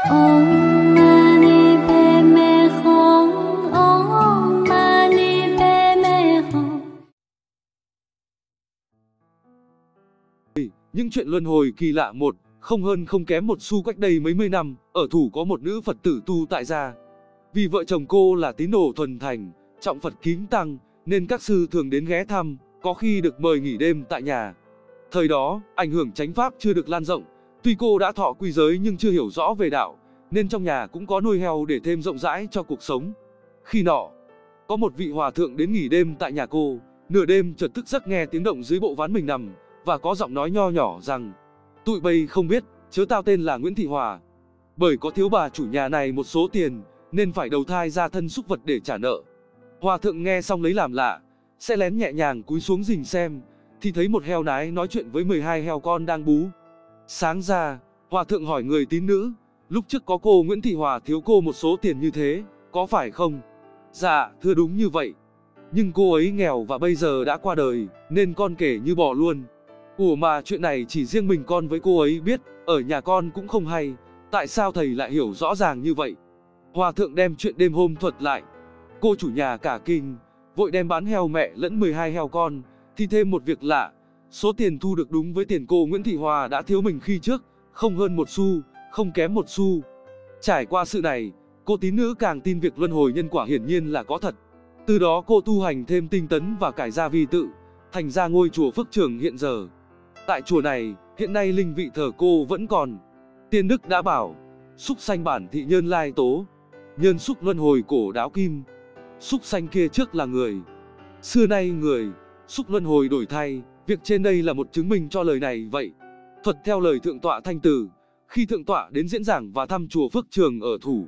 Om Mani Padme Hum. Om Mani Padme Hum. Những chuyện luân hồi kỳ lạ một, không hơn không kém một xu. Cách đây mấy mươi năm, ở Thủ có một nữ Phật tử tu tại gia. Vì vợ chồng cô là tín đồ thuần thành, trọng Phật kính tăng, nên các sư thường đến ghé thăm, có khi được mời nghỉ đêm tại nhà. Thời đó, ảnh hưởng chánh pháp chưa được lan rộng, tuy cô đã thọ quy giới nhưng chưa hiểu rõ về đạo, nên trong nhà cũng có nuôi heo để thêm rộng rãi cho cuộc sống. Khi nọ, có một vị hòa thượng đến nghỉ đêm tại nhà cô, nửa đêm chợt thức giấc nghe tiếng động dưới bộ ván mình nằm, và có giọng nói nho nhỏ rằng: "Tụi bay không biết, chớ tao tên là Nguyễn Thị Hòa. Bởi có thiếu bà chủ nhà này một số tiền, nên phải đầu thai ra thân súc vật để trả nợ." Hòa thượng nghe xong lấy làm lạ, sẽ lén nhẹ nhàng cúi xuống rình xem, thì thấy một heo nái nói chuyện với 12 heo con đang bú. Sáng ra, hòa thượng hỏi người tín nữ: "Lúc trước có cô Nguyễn Thị Hòa thiếu cô một số tiền như thế, có phải không?" "Dạ, thưa đúng như vậy. Nhưng cô ấy nghèo và bây giờ đã qua đời, nên con kể như bỏ luôn." "Ủa mà chuyện này chỉ riêng mình con với cô ấy biết, ở nhà con cũng không hay, tại sao thầy lại hiểu rõ ràng như vậy?" Hòa thượng đem chuyện đêm hôm thuật lại. Cô chủ nhà cả kinh, vội đem bán heo mẹ lẫn 12 heo con, thì thêm một việc lạ, số tiền thu được đúng với tiền cô Nguyễn Thị Hòa đã thiếu mình khi trước, không hơn một xu, không kém một xu. Trải qua sự này, cô tín nữ càng tin việc luân hồi nhân quả hiển nhiên là có thật. Từ đó cô tu hành thêm tinh tấn và cải gia vi tự, thành ra ngôi chùa Phước Trường hiện giờ. Tại chùa này, hiện nay linh vị thờ cô vẫn còn. Tiên Đức đã bảo: "Súc sanh bản thị nhân lai tố, nhân súc luân hồi cổ đáo kim. Súc sanh kia trước là người, xưa nay người, súc luân hồi đổi thay." Việc trên đây là một chứng minh cho lời này vậy. Thuật theo lời Thượng tọa Thanh Từ, khi Thượng tọa đến diễn giảng và thăm chùa Phước Trường ở Thủ.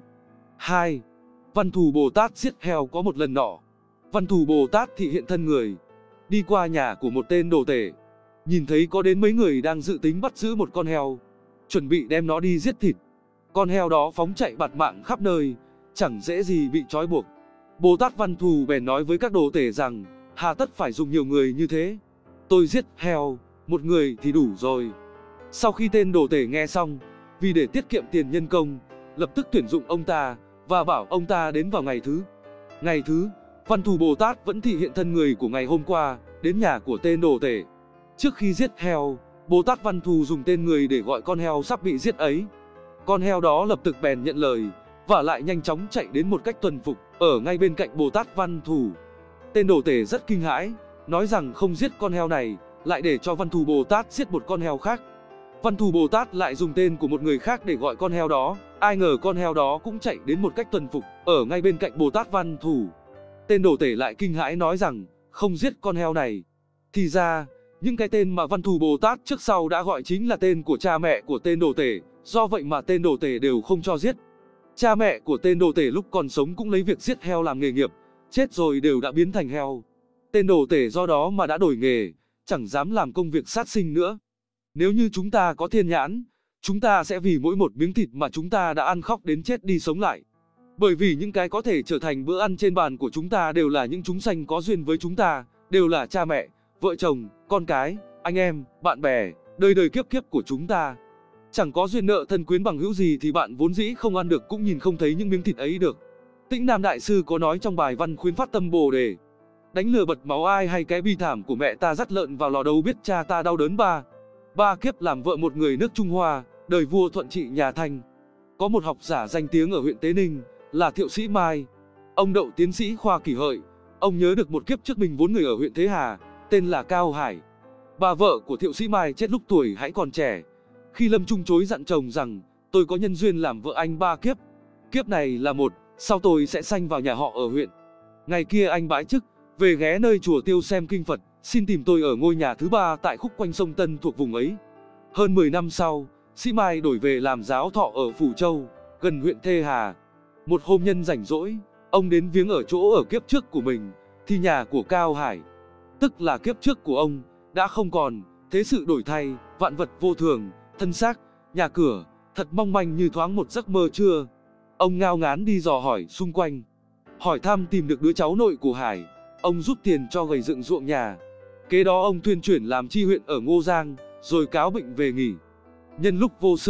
2. Văn Thù Bồ Tát giết heo. Có một lần nọ, Văn Thù Bồ Tát thị hiện thân người, đi qua nhà của một tên đồ tể, nhìn thấy có đến mấy người đang dự tính bắt giữ một con heo, chuẩn bị đem nó đi giết thịt. Con heo đó phóng chạy bạt mạng khắp nơi, chẳng dễ gì bị trói buộc. Bồ Tát Văn Thù bèn nói với các đồ tể rằng: "Hà tất phải dùng nhiều người như thế? Tôi giết heo, một người thì đủ rồi." Sau khi tên đồ tể nghe xong, vì để tiết kiệm tiền nhân công, lập tức tuyển dụng ông ta và bảo ông ta đến vào ngày thứ. Ngày thứ, Văn Thù Bồ Tát vẫn thị hiện thân người của ngày hôm qua, đến nhà của tên đồ tể. Trước khi giết heo, Bồ Tát Văn Thù dùng tên người để gọi con heo sắp bị giết ấy. Con heo đó lập tức bèn nhận lời, và lại nhanh chóng chạy đến một cách tuần phục, ở ngay bên cạnh Bồ Tát Văn Thù. Tên đồ tể rất kinh hãi, nói rằng không giết con heo này, lại để cho Văn Thù Bồ Tát giết một con heo khác. Văn Thù Bồ Tát lại dùng tên của một người khác để gọi con heo đó, ai ngờ con heo đó cũng chạy đến một cách tuần phục, ở ngay bên cạnh Bồ Tát Văn Thù. Tên đồ tể lại kinh hãi nói rằng không giết con heo này. Thì ra, những cái tên mà Văn Thù Bồ Tát trước sau đã gọi chính là tên của cha mẹ của tên đồ tể, do vậy mà tên đồ tể đều không cho giết. Cha mẹ của tên đồ tể lúc còn sống cũng lấy việc giết heo làm nghề nghiệp, chết rồi đều đã biến thành heo. Tên đồ tể do đó mà đã đổi nghề, chẳng dám làm công việc sát sinh nữa. Nếu như chúng ta có thiên nhãn, chúng ta sẽ vì mỗi một miếng thịt mà chúng ta đã ăn khóc đến chết đi sống lại. Bởi vì những cái có thể trở thành bữa ăn trên bàn của chúng ta đều là những chúng sanh có duyên với chúng ta, đều là cha mẹ, vợ chồng, con cái, anh em, bạn bè, đời đời kiếp kiếp của chúng ta. Chẳng có duyên nợ thân quyến bằng hữu gì thì bạn vốn dĩ không ăn được cũng nhìn không thấy những miếng thịt ấy được. Tĩnh Nam Đại Sư có nói trong bài văn khuyến phát tâm Bồ Đề: "Đánh lừa bật máu ai hay cái bi thảm của mẹ ta dắt lợn vào lò đâu biết cha ta đau đớn ba kiếp làm vợ một người nước Trung Hoa, đời vua Thuận Trị nhà Thanh." Có một học giả danh tiếng ở huyện Tế Ninh là Thiệu Sĩ Mai. Ông đậu tiến sĩ khoa kỷ hợi. Ông nhớ được một kiếp trước mình vốn người ở huyện Thế Hà, tên là Cao Hải. Bà vợ của Thiệu Sĩ Mai chết lúc tuổi hãy còn trẻ. Khi lâm chung chối dặn chồng rằng: "Tôi có nhân duyên làm vợ anh 3 kiếp. Kiếp này là một, sau tôi sẽ sanh vào nhà họ ở huyện. Ngày kia anh bãi chức, về ghé nơi chùa Tiêu xem kinh Phật, xin tìm tôi ở ngôi nhà thứ 3 tại khúc quanh sông Tân thuộc vùng ấy." Hơn 10 năm sau, Sĩ Mai đổi về làm giáo thọ ở Phù Châu, gần huyện Thê Hà. Một hôm nhân rảnh rỗi, ông đến viếng ở chỗ ở kiếp trước của mình, thì nhà của Cao Hải, tức là kiếp trước của ông, đã không còn, thế sự đổi thay, vạn vật vô thường, thân xác, nhà cửa, thật mong manh như thoáng một giấc mơ trưa. Ông ngao ngán đi dò hỏi xung quanh, hỏi thăm tìm được đứa cháu nội của Hải, ông giúp tiền cho gầy dựng ruộng nhà. Kế đó ông thuyên chuyển làm tri huyện ở Ngô Giang, rồi cáo bệnh về nghỉ. Nhân lúc vô sự,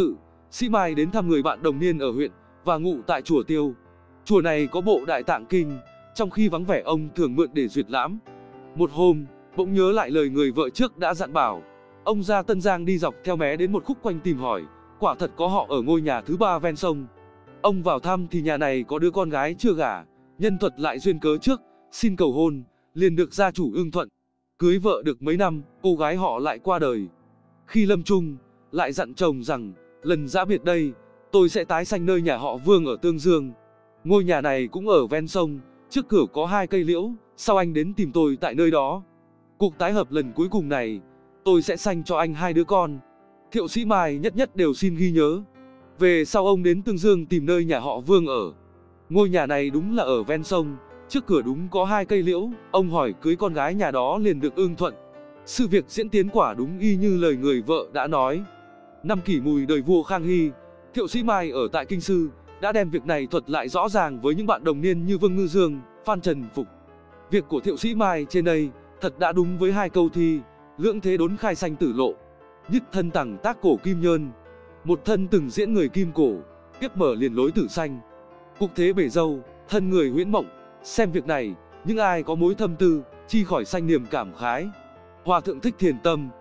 Sĩ Mai đến thăm người bạn đồng niên ở huyện và ngụ tại chùa Tiêu. Chùa này có bộ Đại Tạng Kinh, trong khi vắng vẻ ông thường mượn để duyệt lãm. Một hôm, bỗng nhớ lại lời người vợ trước đã dặn bảo. Ông ra Tân Giang đi dọc theo mé đến một khúc quanh tìm hỏi, quả thật có họ ở ngôi nhà thứ 3 ven sông. Ông vào thăm thì nhà này có đứa con gái chưa gả, nhân thuật lại duyên cớ trước, xin cầu hôn, liền được gia chủ ưng thuận. Cưới vợ được mấy năm, cô gái họ lại qua đời. Khi lâm chung, lại dặn chồng rằng, lần giã biệt đây, tôi sẽ tái sanh nơi nhà họ Vương ở Tương Dương. Ngôi nhà này cũng ở ven sông, trước cửa có 2 cây liễu, sau anh đến tìm tôi tại nơi đó. Cuộc tái hợp lần cuối cùng này, tôi sẽ sanh cho anh 2 đứa con. Thiệu Sĩ Mai nhất nhất đều xin ghi nhớ. Về sau ông đến Tương Dương tìm nơi nhà họ Vương ở. Ngôi nhà này đúng là ở ven sông, trước cửa đúng có 2 cây liễu, ông hỏi cưới con gái nhà đó liền được ưng thuận. Sự việc diễn tiến quả đúng y như lời người vợ đã nói. Năm Kỷ Mùi đời vua Khang Hy, Thiệu Sĩ Mai ở tại Kinh Sư đã đem việc này thuật lại rõ ràng với những bạn đồng niên như Vương Ngư Dương, Phan Trần Phục. Việc của Thiệu Sĩ Mai trên đây thật đã đúng với 2 câu thi: lưỡng thế đốn khai sanh tử lộ, nhất thân tằng tác cổ kim nhơn. Một thân từng diễn người kim cổ, tiếp mở liền lối tử sanh. Cục thế bể dâu, thân người huyễn mộng. Xem việc này, những ai có mối thâm tư, chi khỏi sanh niềm cảm khái. Hòa thượng Thích Thiền Tâm